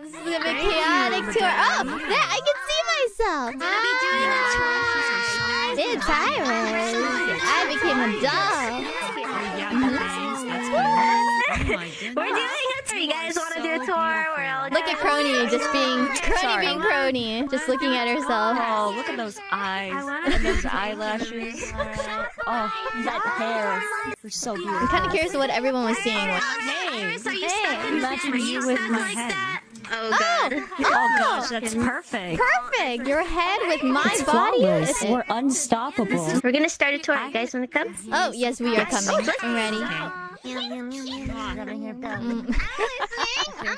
This is gonna be a chaotic tour. Oh, there, I can see myself. It's IRyS. I became a doll. We're doing a tour. You guys want to do a tour? Look at Kronii, just being Kronii, just looking at herself. Oh, look at those eyes and those eyelashes. Oh, that hair. You're so beautiful. I'm kind of curious what everyone was seeing. Hey, imagine you with my head. Oh god. Oh gosh, that's perfect. Perfect. Your head with my It's body. flawless. We're unstoppable. We're gonna start a tour. You guys wanna come? Oh yes, we are coming. I'm ready.